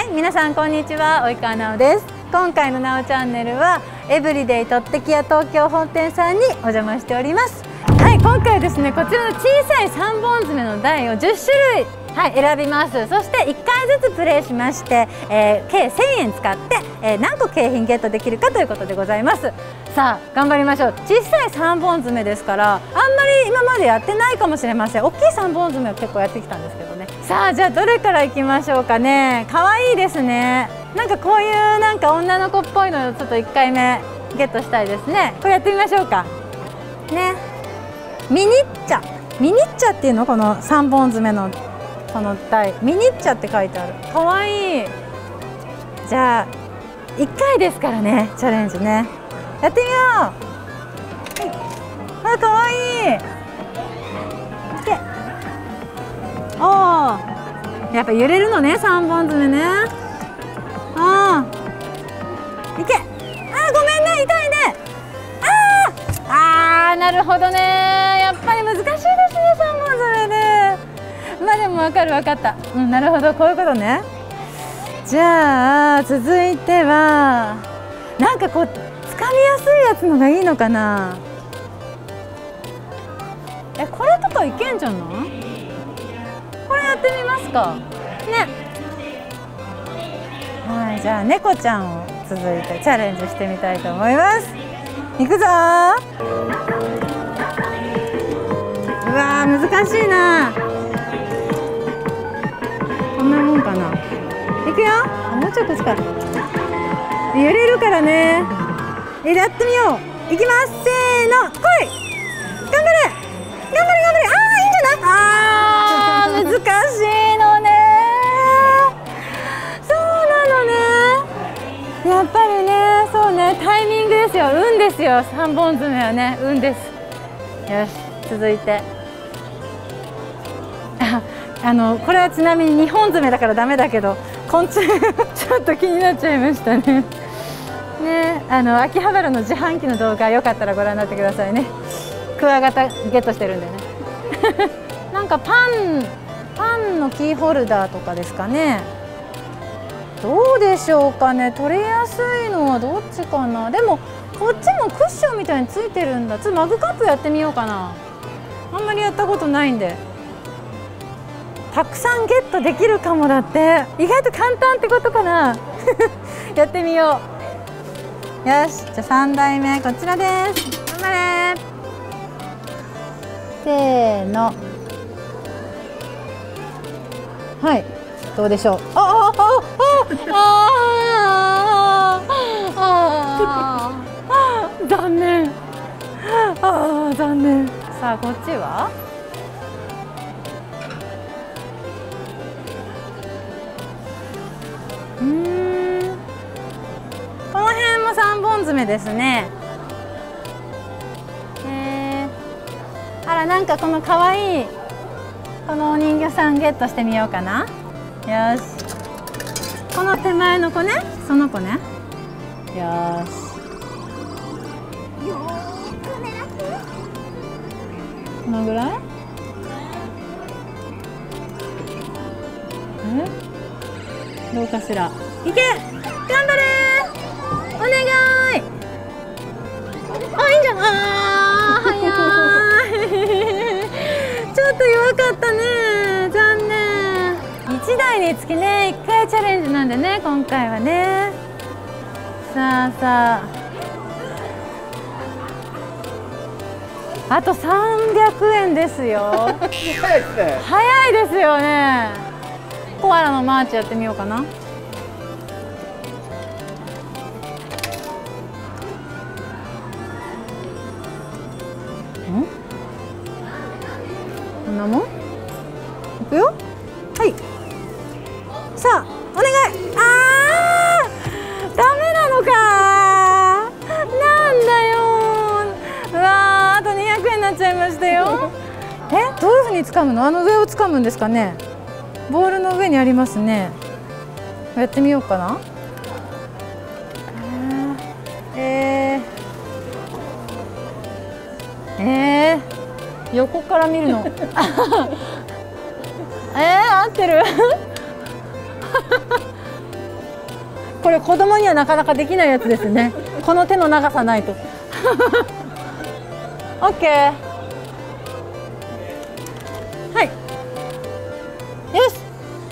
はい、皆さんこんにちは、及川奈緒です。今回のなおチャンネルはエブリデイとってき屋東京本店さんにお邪魔しております。はい、今回ですね、こちらの小さい3本爪の台を10種類選びます。そして1回ずつプレイしまして、計1000円使って、何個景品ゲットできるかということでございます。さあ頑張りましょう。小さい3本爪ですからあんまり今までやってないかもしれません。大きい3本爪は結構やってきたんですけどね。さあじゃあどれからいきましょうかね。かわいいですね。なんかこういうなんか女の子っぽいのをちょっと1回目ゲットしたいですね。これやってみましょうかね。ミニッチャっていうの、この3本爪のこの台、ミニッチャって書いてある。かわいい。じゃあ1回ですからね、チャレンジね、やってみよう。あ、かわいい。おお、やっぱ揺れるのね、3本爪ね。ああ、いけ。あー、ごめんね、痛いね。あー、なるほどね。やっぱり難しいですね、3本爪で。まあでも分かる、分かった。うん、なるほど、こういうことね。じゃあ続いてはなんかこうつかみやすいやつのがいいのかな。これとかいけんじゃない？これやってみますかね。はい、じゃあ猫ちゃんを続いてチャレンジしてみたいと思います。いくぞー。うわー、難しいな。こんなもんかな。いくよ。もうちょっと近い。揺れるからね。やってみよう。いきます。せーの、来い。頑張れ。頑張れ、頑張れ。ああ、いいんじゃない。ああ、難しいのね。そうなのね。やっぱりね、そうね、タイミングですよ。運ですよ。3本爪はね、運です。よし、続いて。これはちなみに2本爪だからダメだけど、昆虫ちょっと気になっちゃいましたね。ね、秋葉原の自販機の動画よかったらご覧になってくださいね。クワガタゲットしてるんでね。なんかパンのキーホルダーとかですかね。どうでしょうかね。取れやすいのはどっちかな。でもこっちもクッションみたいについてるんだ。ちょっとマグカップやってみようかな。あんまりやったことないんで。たくさんゲットできるかも。だって意外と簡単ってことかな。やってみよう。よし、じゃあ3台目こちらです。頑張れ。せーの。はい、どうでしょう。残念。残念。さあこっちはこの辺も3本爪ですね。あら、なんかこのかわいいこのお人形さんゲットしてみようかな。よし、この手前の子ね、その子ね。よし、よーく狙って。このぐらい？どうかしら。いけ、頑張れー。お願い。あ、いいんじゃない。早い。ちょっと弱かったね。残念。1台につきね、1回チャレンジなんでね、今回はね。さあさあ、あと300円ですよ。早いですね。早いですよね。コアラのマーチやってみようかな。こんなもん。いくよ。はい。さあ、お願い。あー、ダメなのか。なんだよ。うわー、あと200円になっちゃいましたよ。どういうふうに掴むの？上を掴むんですかね。ボールの上にありますね。やってみようかな。横から見るの。合ってる。 これ子供にはなかなかできないやつですね。この手の長さないと。オッケー。はい。よし。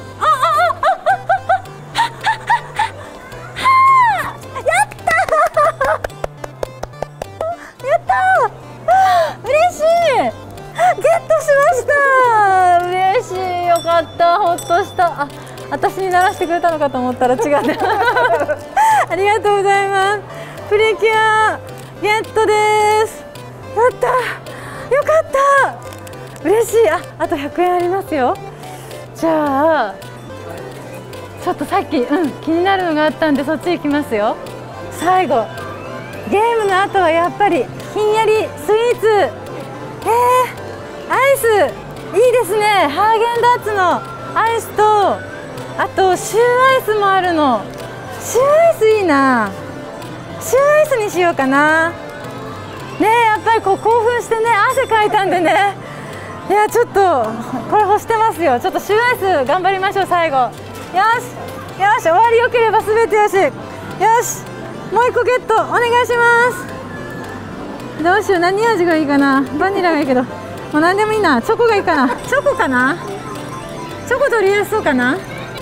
ほっとした。あ、私に鳴らしてくれたのかと思ったら違った。ありがとうございます。プリキュアゲットです。やった。よかった。嬉しい。あと100円ありますよ。じゃあちょっとさっき、気になるのがあったんでそっち行きますよ。最後ゲームの後はやっぱりひんやりスイーツ。アイスいいですね。ハーゲンダッツのアイスと、あとシューアイスもあるの。シューアイスいいな。シューアイスにしようかな。ね、やっぱりこう興奮してね、汗かいたんでね。いや、ちょっとこれ欲してますよ。ちょっとシューアイス頑張りましょう。最後。よしよし、終わりよければ全てよし。よし、もう1個ゲットお願いします。どうしよう、何味がいいかな。バニラがいいけど、もう何でもいいな。チョコがいいかな。チョコかな。チョコ取りやすそうかな。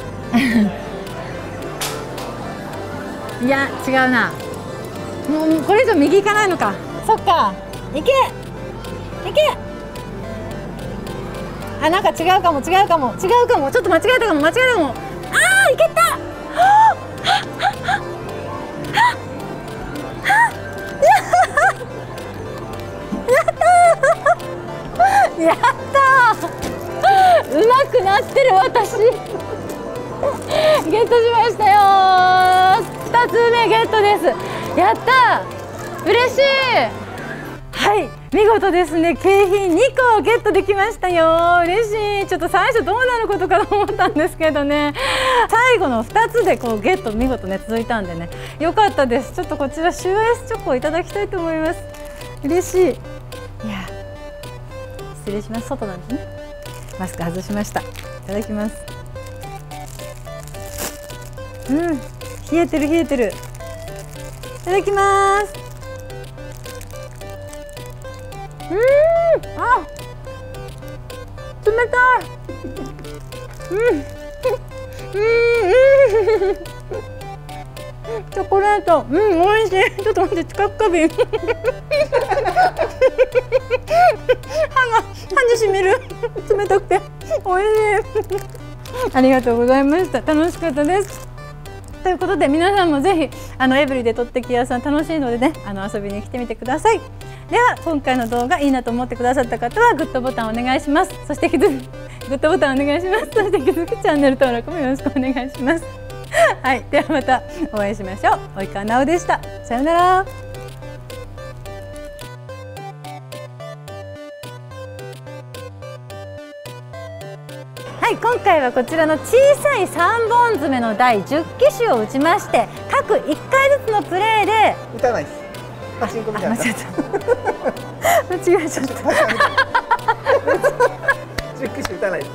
いや、違うな。もうこれ以上右行かないのか。そっか。行け行け。あ、なんか違うかも。ちょっと間違えたかも。ああ、いけた。やったー。うまくなってる私。ゲットしましたよー。2つ目ゲットです。やったー、嬉しい。はい、見事ですね。景品2個ゲットできましたよ。嬉しい。ちょっと最初どうなることかと思ったんですけどね、最後の2つでこうゲット見事ね続いたんでね、よかったです。ちょっとこちらシューアイスチョコをいただきたいと思います。嬉しい。いや、失礼します。外なんでね。マスク外しました。いただきます。冷えてる。いただきます。あ、冷たい。チョコレート、美味しい。ちょっと待って、近く過敏。歯にしみる。冷たくて美味しい。ありがとうございました。楽しかったです。ということで、皆さんもぜひエブリデとってき屋さん楽しいのでね、遊びに来てみてください。では今回の動画いいなと思ってくださった方はグッドボタンお願いします。そして引き続きグッドボタンお願いします。そして引き続きチャンネル登録もよろしくお願いします。はい、ではまたお会いしましょう。及川奈緒でした。さようなら。はい、今回はこちらの小さい3本爪の台10機種を打ちまして、各1回ずつのプレーで打たないです。パチンコみたいな。間違えちゃった。 10機種打たないです。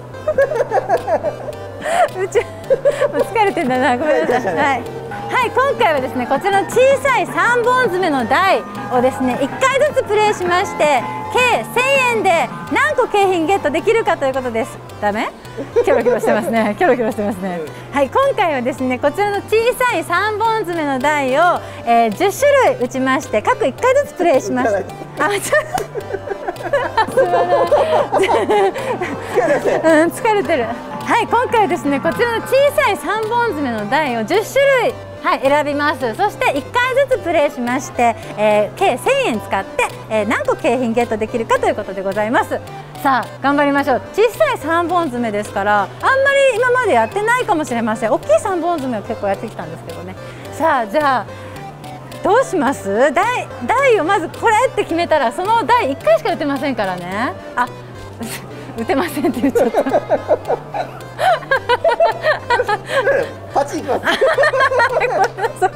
疲れてんだな、ごめんなさい。はい、今回はですね、こちらの小さい3本爪の台をですね、1回ずつプレイしまして、計1000円で何個景品ゲットできるかということです。ダメ？キョロキョロしてますね。はい、今回はですね、こちらの小さい3本爪の台を、10種類打ちまして、各1回ずつプレイしました。疲れてる。はい、今回はですね、こちらの小さい3本爪の台を10種類、選びます。そして1回ずつプレイしまして、計1000円使って、何個景品ゲットできるかということでございます。さあ頑張りましょう。小さい3本爪ですから、あんまり今までやってないかもしれません。大きい3本爪を結構やってきたんですけどね。さあ、じゃあどうします？台をまずこれって決めたら、その台1回しか打てませんからね。あ、打てませんって言っちゃった。 パチンコ。